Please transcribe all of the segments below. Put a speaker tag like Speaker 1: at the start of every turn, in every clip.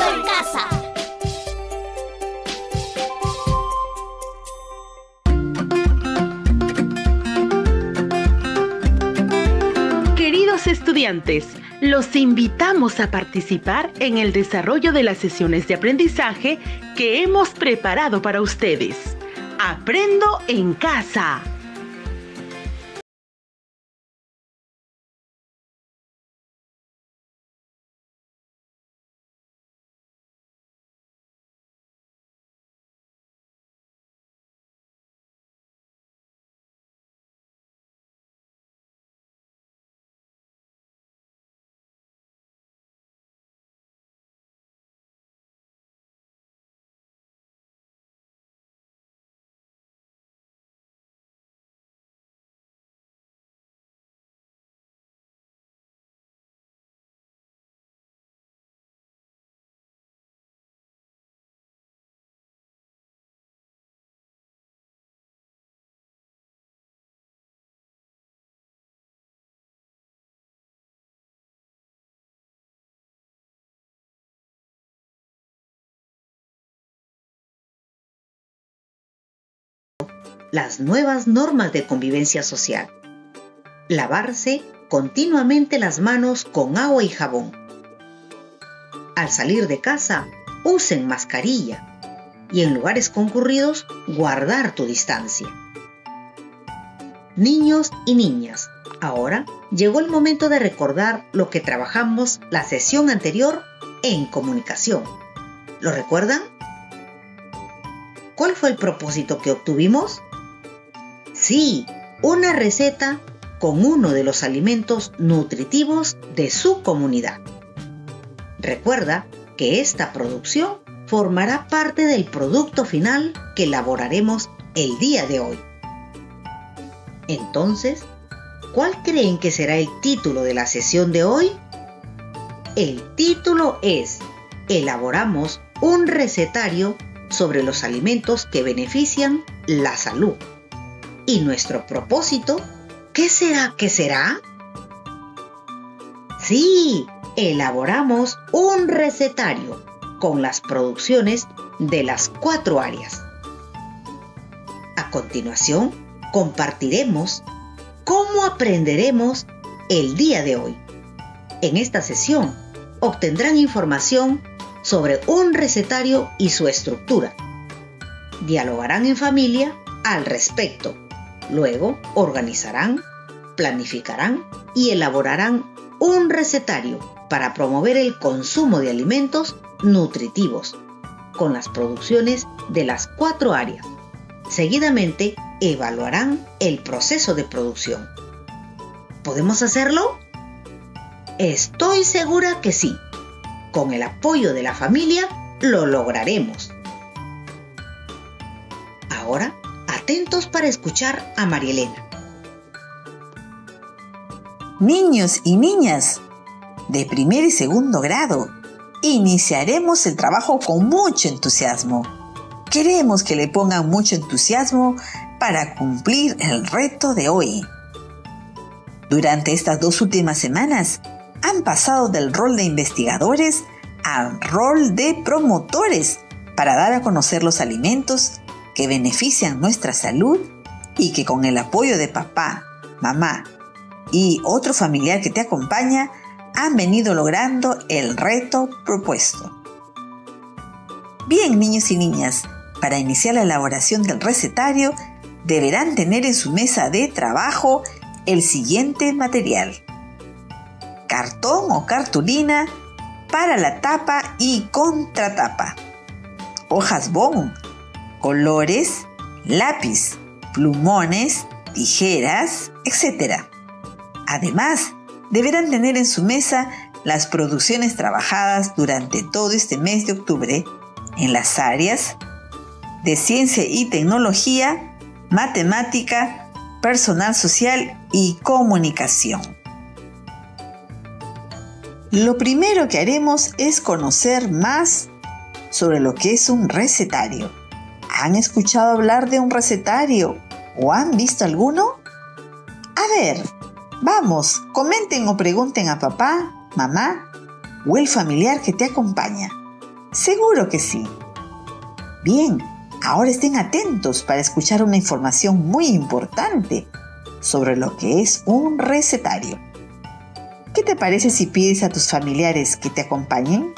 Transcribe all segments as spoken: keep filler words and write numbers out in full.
Speaker 1: en casa.
Speaker 2: Queridos estudiantes, los invitamos a participar en el desarrollo de las sesiones de aprendizaje que hemos preparado para ustedes. Aprendo en casa.
Speaker 3: Las nuevas normas de convivencia social. Lavarse continuamente las manos con agua y jabón. Al salir de casa, usen mascarilla y en lugares concurridos, guardar tu distancia. Niños y niñas, ahora llegó el momento de recordar lo que trabajamos la sesión anterior en comunicación. ¿Lo recuerdan? ¿Cuál fue el propósito que obtuvimos? Sí, una receta con uno de los alimentos nutritivos de su comunidad. Recuerda que esta producción formará parte del producto final que elaboraremos el día de hoy. Entonces, ¿cuál creen que será el título de la sesión de hoy? El título es Elaboramos un recetario sobre los alimentos que benefician la salud. ¿Y nuestro propósito? ¿Qué será? ¿Qué será? Sí, elaboramos un recetario con las producciones de las cuatro áreas. A continuación, compartiremos cómo aprenderemos el día de hoy. En esta sesión, obtendrán información sobre un recetario y su estructura. Dialogarán en familia al respecto. Luego, organizarán, planificarán y elaborarán un recetario para promover el consumo de alimentos nutritivos con las producciones de las cuatro áreas. Seguidamente, evaluarán el proceso de producción. ¿Podemos hacerlo? Estoy segura que sí. Con el apoyo de la familia, lo lograremos. Ahora, atentos para escuchar a María Elena.
Speaker 4: Niños y niñas de primer y segundo grado, iniciaremos el trabajo con mucho entusiasmo. Queremos que le pongan mucho entusiasmo para cumplir el reto de hoy. Durante estas dos últimas semanas, han pasado del rol de investigadores al rol de promotores para dar a conocer los alimentos que benefician nuestra salud y que con el apoyo de papá, mamá y otro familiar que te acompaña han venido logrando el reto propuesto. Bien, niños y niñas, para iniciar la elaboración del recetario deberán tener en su mesa de trabajo el siguiente material: cartón o cartulina para la tapa y contratapa, hojas bond, colores, lápiz, plumones, tijeras, etcétera. Además, deberán tener en su mesa las producciones trabajadas durante todo este mes de octubre en las áreas de ciencia y tecnología, matemática, personal social y comunicación. Lo primero que haremos es conocer más sobre lo que es un recetario. ¿Han escuchado hablar de un recetario o han visto alguno? A ver, vamos, comenten o pregunten a papá, mamá o el familiar que te acompaña. Seguro que sí. Bien, ahora estén atentos para escuchar una información muy importante sobre lo que es un recetario. ¿Qué te parece si pides a tus familiares que te acompañen?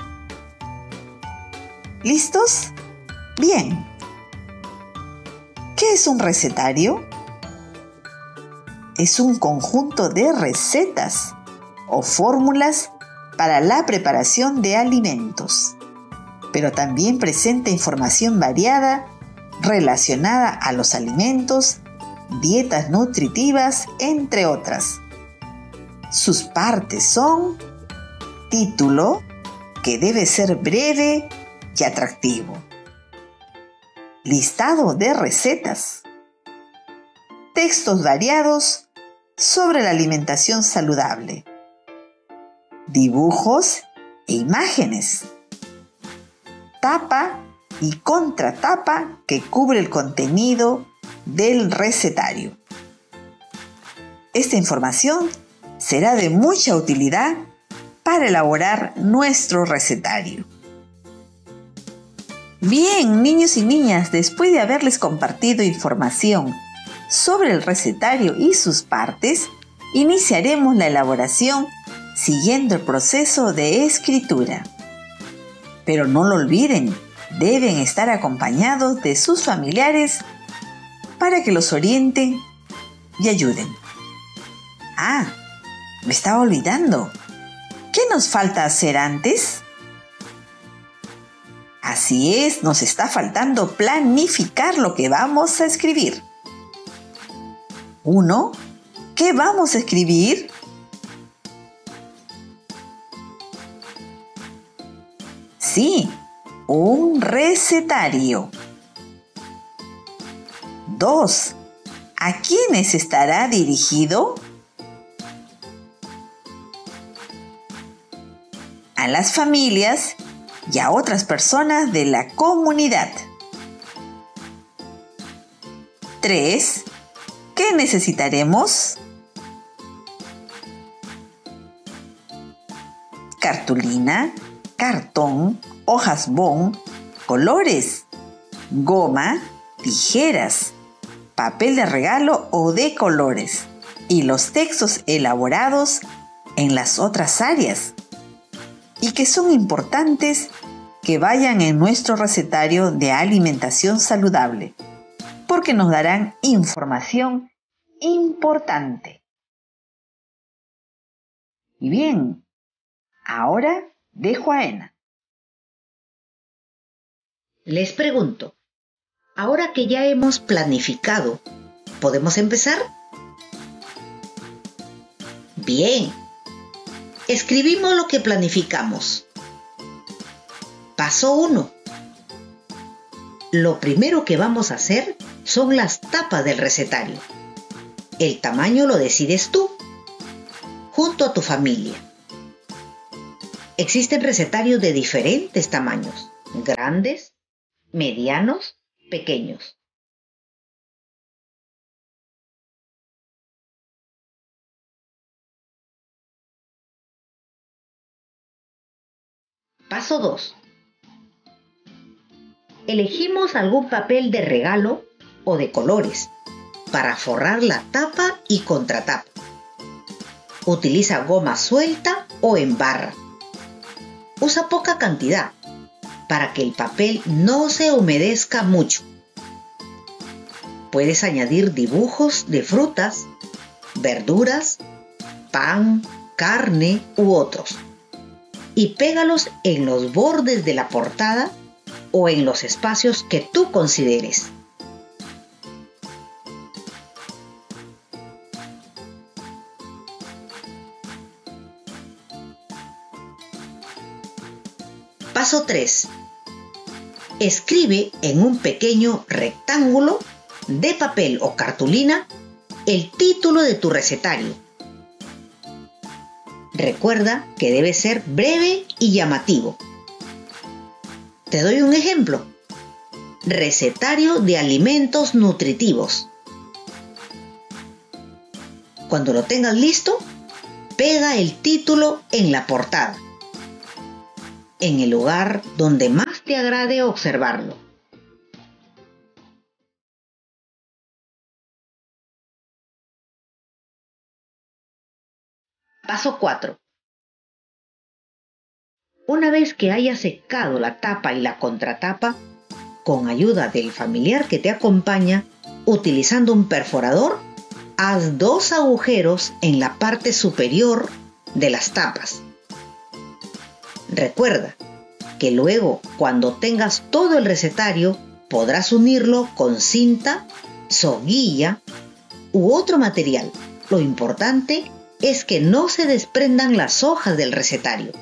Speaker 4: ¿Listos? Bien. ¿Qué es un recetario? Es un conjunto de recetas o fórmulas para la preparación de alimentos, pero también presenta información variada relacionada a los alimentos, dietas nutritivas, entre otras. Sus partes son título, que debe ser breve y atractivo, listado de recetas, textos variados sobre la alimentación saludable, dibujos e imágenes, tapa y contratapa que cubre el contenido del recetario. Esta información será de mucha utilidad para elaborar nuestro recetario. Bien, niños y niñas, después de haberles compartido información sobre el recetario y sus partes, iniciaremos la elaboración siguiendo el proceso de escritura. Pero no lo olviden, deben estar acompañados de sus familiares para que los orienten y ayuden. Ah, me estaba olvidando. ¿Qué nos falta hacer antes? Así es, nos está faltando planificar lo que vamos a escribir. Uno, ¿qué vamos a escribir? Sí, un recetario. Dos, ¿a quiénes estará dirigido? A las familias y a otras personas de la comunidad. Tres, ¿qué necesitaremos? Cartulina, cartón, hojas bond, colores, goma, tijeras, papel de regalo o de colores y los textos elaborados en las otras áreas y que son importantes que vayan en nuestro recetario de alimentación saludable porque nos darán información importante. Y bien, ahora dejo a Ena.
Speaker 3: Les pregunto, ahora que ya hemos planificado, ¿podemos empezar? Bien, escribimos lo que planificamos. Paso uno. Lo primero que vamos a hacer son las tapas del recetario. El tamaño lo decides tú, junto a tu familia. Existen recetarios de diferentes tamaños, grandes, medianos, pequeños. Paso dos. Elegimos algún papel de regalo o de colores para forrar la tapa y contratapa. Utiliza goma suelta o en barra. Usa poca cantidad para que el papel no se humedezca mucho. Puedes añadir dibujos de frutas, verduras, pan, carne u otros y pégalos en los bordes de la portada o en los espacios que tú consideres. Paso tres. Escribe en un pequeño rectángulo de papel o cartulina el título de tu recetario. Recuerda que debe ser breve y llamativo. Te doy un ejemplo. Recetario de alimentos nutritivos. Cuando lo tengas listo, pega el título en la portada. en el lugar donde más te agrade observarlo. Paso cuatro. Una vez que hayas secado la tapa y la contratapa, con ayuda del familiar que te acompaña, utilizando un perforador, haz dos agujeros en la parte superior de las tapas. Recuerda que luego, cuando tengas todo el recetario, podrás unirlo con cinta, soguilla u otro material. Lo importante es que no se desprendan las hojas del recetario.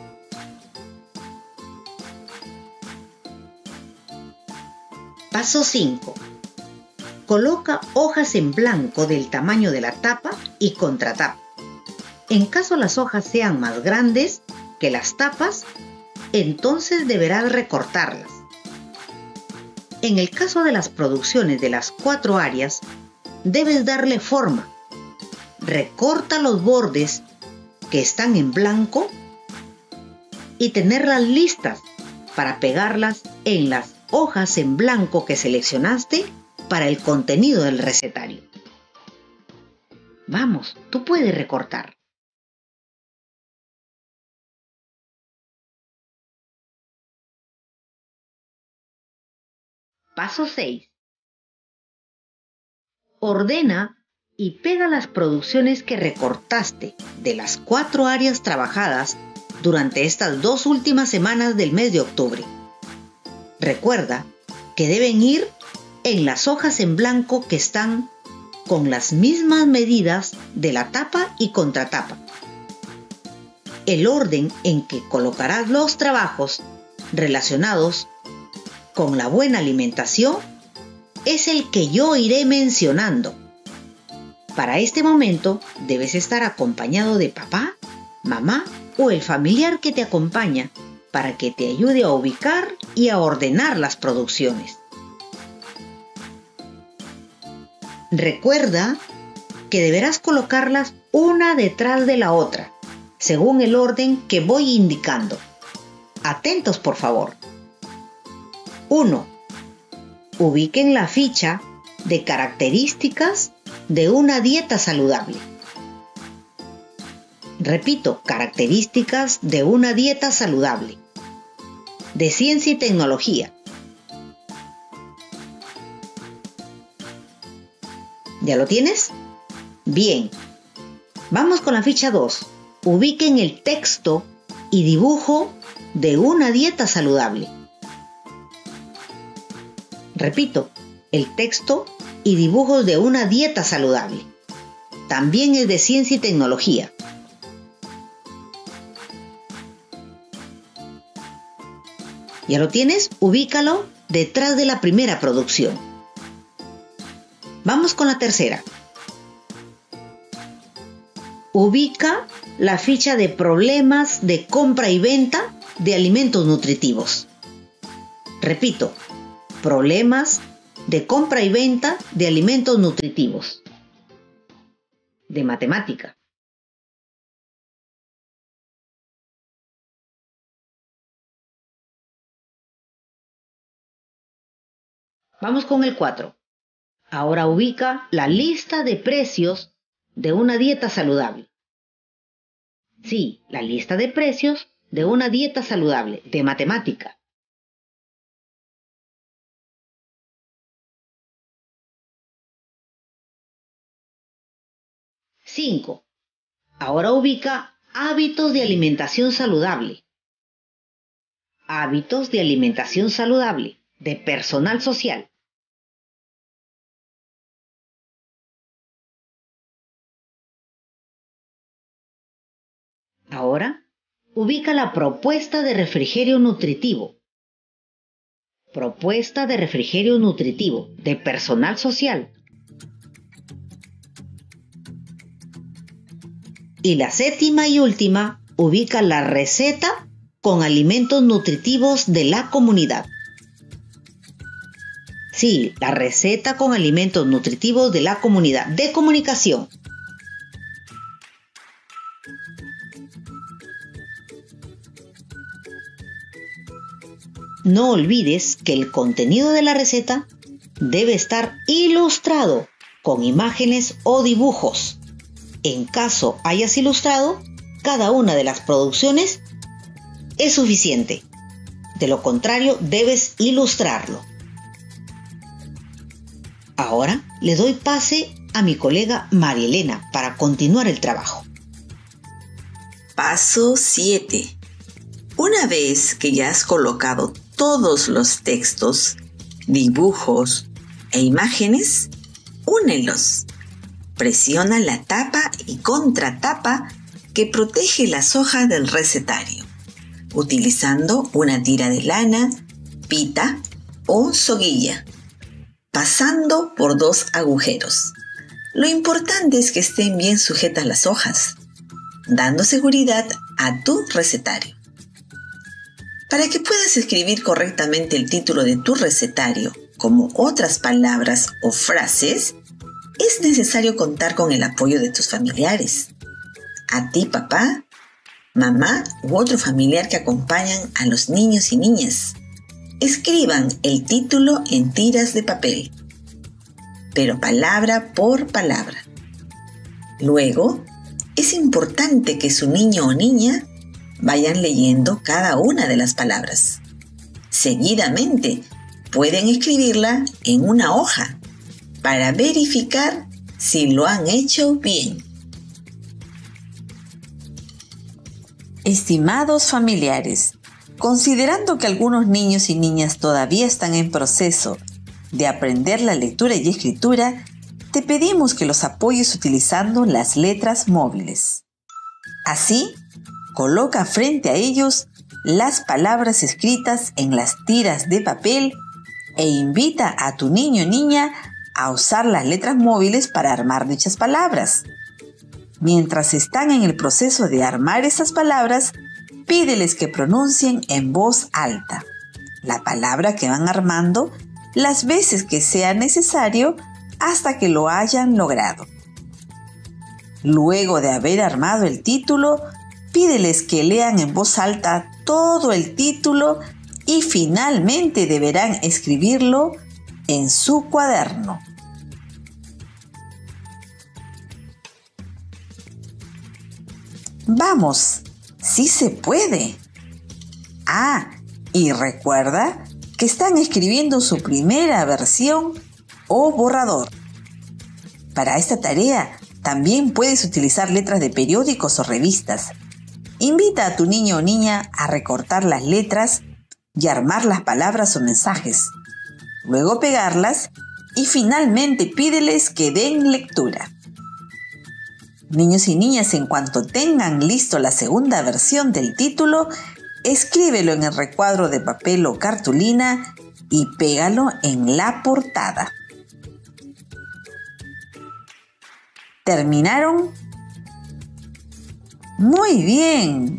Speaker 3: Paso cinco. Coloca hojas en blanco del tamaño de la tapa y contratapa. En caso las hojas sean más grandes que las tapas, entonces deberás recortarlas. En el caso de las producciones de las cuatro áreas, debes darle forma. Recorta los bordes que están en blanco y tenerlas listas para pegarlas en las hojas en blanco que seleccionaste para el contenido del recetario. Vamos, tú puedes recortar. Paso seis. Ordena y pega las producciones que recortaste de las cuatro áreas trabajadas durante estas dos últimas semanas del mes de octubre. Recuerda que deben ir en las hojas en blanco que están con las mismas medidas de la tapa y contratapa. El orden en que colocarás los trabajos relacionados con la buena alimentación es el que yo iré mencionando. Para este momento debes estar acompañado de papá, mamá o el familiar que te acompaña para que te ayude a ubicar y a ordenar las producciones. Recuerda que deberás colocarlas una detrás de la otra, según el orden que voy indicando. Atentos, por favor. uno. Ubiquen la ficha de características de una dieta saludable. Repito, características de una dieta saludable. De ciencia y tecnología. ¿Ya lo tienes? Bien. Vamos con la ficha dos. Ubiquen el texto y dibujo de una dieta saludable. Repito, el texto y dibujos de una dieta saludable. También es de ciencia y tecnología. ¿Ya lo tienes? Ubícalo detrás de la primera producción. Vamos con la tercera. Ubica la ficha de problemas de compra y venta de alimentos nutritivos. Repito, problemas de compra y venta de alimentos nutritivos. De matemática. Vamos con el cuatro. Ahora ubica la lista de precios de una dieta saludable. Sí, la lista de precios de una dieta saludable, de matemática. cinco. Ahora ubica hábitos de alimentación saludable. Hábitos de alimentación saludable, de personal social. Ahora, ubica la propuesta de refrigerio nutritivo. Propuesta de refrigerio nutritivo, de personal social. Y la séptima y última, ubica la receta con alimentos nutritivos de la comunidad. Sí, la receta con alimentos nutritivos de la comunidad, de comunicación. No olvides que el contenido de la receta debe estar ilustrado con imágenes o dibujos. En caso hayas ilustrado cada una de las producciones, es suficiente. De lo contrario, debes ilustrarlo. Ahora le doy pase a mi colega María Elena para continuar el trabajo.
Speaker 4: Paso siete. Una vez que ya has colocado todos los textos, dibujos e imágenes, únelos. Presiona la tapa y contratapa que protege las hojas del recetario, utilizando una tira de lana, pita o soguilla, pasando por dos agujeros. Lo importante es que estén bien sujetas las hojas, dando seguridad a tu recetario. Para que puedas escribir correctamente el título de tu recetario, como otras palabras o frases, es necesario contar con el apoyo de tus familiares. A ti, papá, mamá u otro familiar que acompañan a los niños y niñas. Escriban el título en tiras de papel, pero palabra por palabra. Luego, es importante que su niño o niña vayan leyendo cada una de las palabras. Seguidamente, pueden escribirla en una hoja para verificar si lo han hecho bien. Estimados familiares, considerando que algunos niños y niñas todavía están en proceso de aprender la lectura y escritura, te pedimos que los apoyes utilizando las letras móviles. Así, coloca frente a ellos las palabras escritas en las tiras de papel e invita a tu niño o niña a usar las letras móviles para armar dichas palabras. Mientras están en el proceso de armar esas palabras, pídeles que pronuncien en voz alta la palabra que van armando las veces que sea necesario hasta que lo hayan logrado. Luego de haber armado el título, pídeles que lean en voz alta todo el título y finalmente deberán escribirlo en su cuaderno. ¡Vamos! ¡Sí se puede! Ah, y recuerda que están escribiendo su primera versión o borrador. Para esta tarea también puedes utilizar letras de periódicos o revistas. Invita a tu niño o niña a recortar las letras y armar las palabras o mensajes. Luego pegarlas y finalmente pídeles que den lectura. Niños y niñas, en cuanto tengan listo la segunda versión del título, escríbelo en el recuadro de papel o cartulina y pégalo en la portada. ¿Terminaron? Muy bien.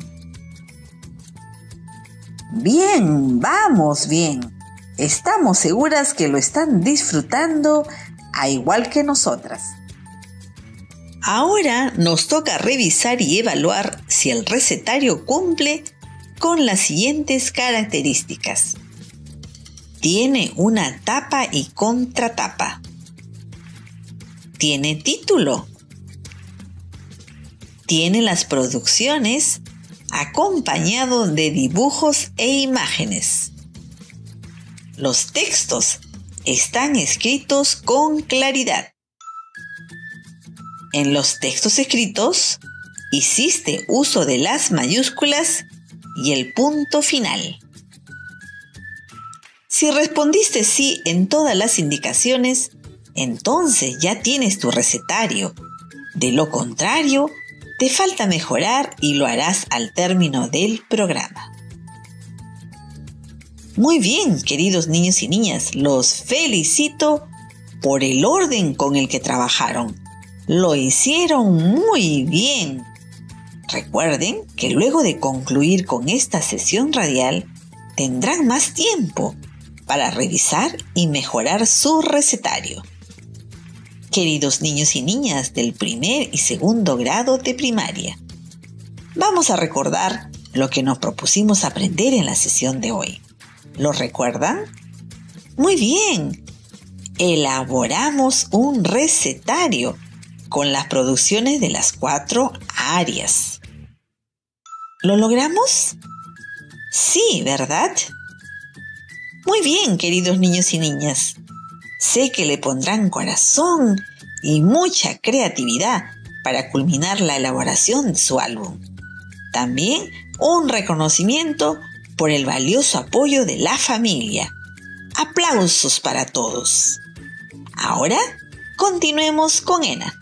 Speaker 4: Bien, vamos bien. Estamos seguras que lo están disfrutando a igual que nosotras. Ahora nos toca revisar y evaluar si el recetario cumple con las siguientes características. Tiene una tapa y contratapa. Tiene título. Tiene las producciones acompañado de dibujos e imágenes. Los textos están escritos con claridad. En los textos escritos, hiciste uso de las mayúsculas y el punto final. Si respondiste sí en todas las indicaciones, entonces ya tienes tu recetario. De lo contrario, te falta mejorar y lo harás al término del programa. Muy bien, queridos niños y niñas, los felicito por el orden con el que trabajaron. Lo hicieron muy bien. Recuerden que luego de concluir con esta sesión radial, tendrán más tiempo para revisar y mejorar su recetario. Queridos niños y niñas del primer y segundo grado de primaria, Vamos a recordar lo que nos propusimos aprender en la sesión de hoy. ¿Lo recuerdan? Muy bien. Elaboramos un recetario con las producciones de las cuatro áreas. ¿Lo logramos? Sí, ¿verdad? Muy bien, queridos niños y niñas. Sé que le pondrán corazón y mucha creatividad para culminar la elaboración de su álbum. También un reconocimiento por el valioso apoyo de la familia. Aplausos para todos. Ahora continuemos con Ena.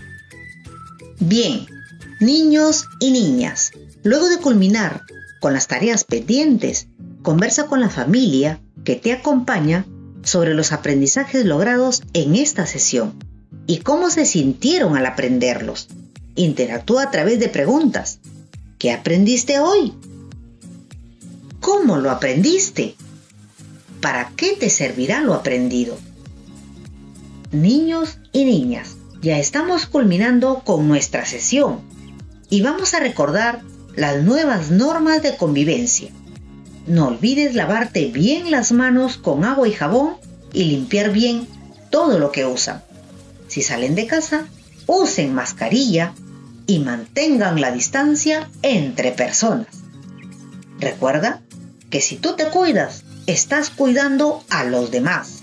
Speaker 3: Bien, niños y niñas, luego de culminar con las tareas pendientes, conversa con la familia que te acompaña sobre los aprendizajes logrados en esta sesión y cómo se sintieron al aprenderlos. Interactúa a través de preguntas. ¿Qué aprendiste hoy? ¿Cómo lo aprendiste? ¿Para qué te servirá lo aprendido? Niños y niñas, ya estamos culminando con nuestra sesión y vamos a recordar las nuevas normas de convivencia. No olvides lavarte bien las manos con agua y jabón y limpiar bien todo lo que usan. Si salen de casa, usen mascarilla y mantengan la distancia entre personas. Recuerda que si tú te cuidas, estás cuidando a los demás.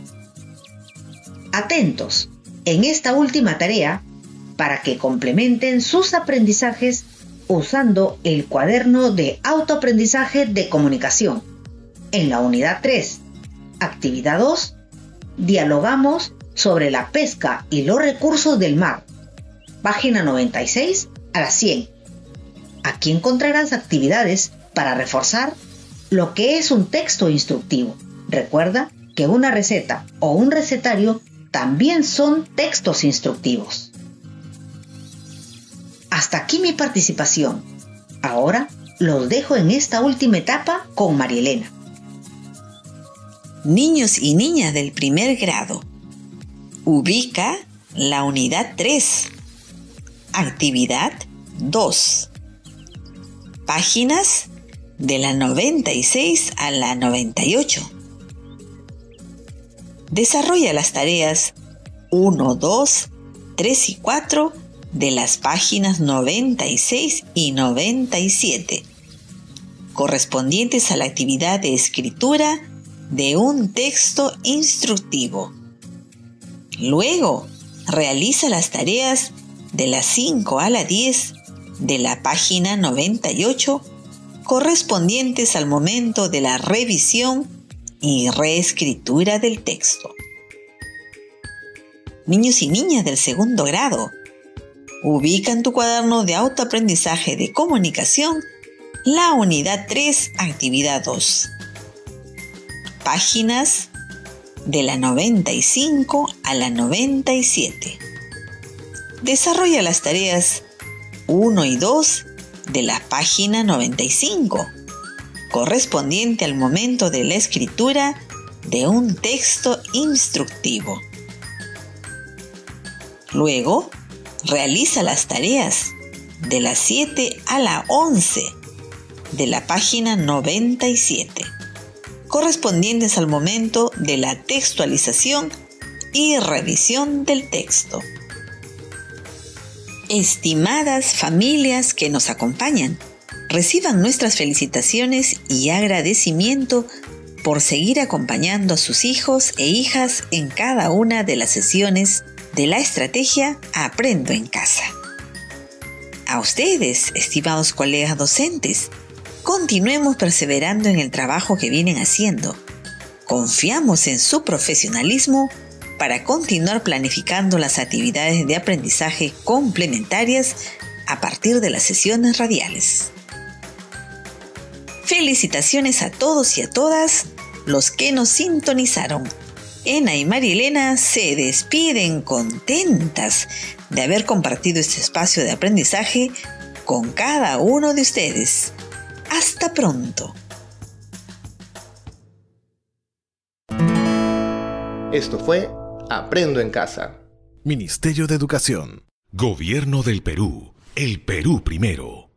Speaker 3: Atentos en esta última tarea para que complementen sus aprendizajes usando el cuaderno de autoaprendizaje de comunicación. En la unidad tres, actividad dos, dialogamos sobre la pesca y los recursos del mar. Página noventa y seis a la cien. Aquí encontrarás actividades para reforzar lo que es un texto instructivo. Recuerda que una receta o un recetario también son textos instructivos. Hasta aquí mi participación. Ahora los dejo en esta última etapa con María Elena.
Speaker 4: Niños y niñas del primer grado, ubica la unidad tres, actividad dos, páginas de la noventa y seis a la noventa y ocho. Desarrolla las tareas uno, dos, tres y cuatro de las páginas noventa y seis y noventa y siete, correspondientes a la actividad de escritura de un texto instructivo. Luego, realiza las tareas de las cinco a la diez de la página noventa y ocho, correspondientes al momento de la revisión y reescritura del texto. Niños y niñas del segundo grado, ubica en tu cuaderno de autoaprendizaje de comunicación la unidad tres, actividad dos. Páginas de la noventa y cinco a la noventa y siete. Desarrolla las tareas uno y dos de la página noventa y cinco, correspondiente al momento de la escritura de un texto instructivo. Luego, realiza las tareas de la siete a la once de la página noventa y siete, correspondientes al momento de la textualización y revisión del texto. Estimadas familias que nos acompañan, reciban nuestras felicitaciones y agradecimiento por seguir acompañando a sus hijos e hijas en cada una de las sesiones de la estrategia Aprendo en Casa. A ustedes, estimados colegas docentes, continuemos perseverando en el trabajo que vienen haciendo. Confiamos en su profesionalismo para continuar planificando las actividades de aprendizaje complementarias a partir de las sesiones radiales. Felicitaciones a todos y a todas los que nos sintonizaron. Ena y María Elena se despiden contentas de haber compartido este espacio de aprendizaje con cada uno de ustedes. ¡Hasta pronto!
Speaker 1: Esto fue Aprendo en Casa.
Speaker 5: Ministerio de Educación. Gobierno del Perú. El Perú primero.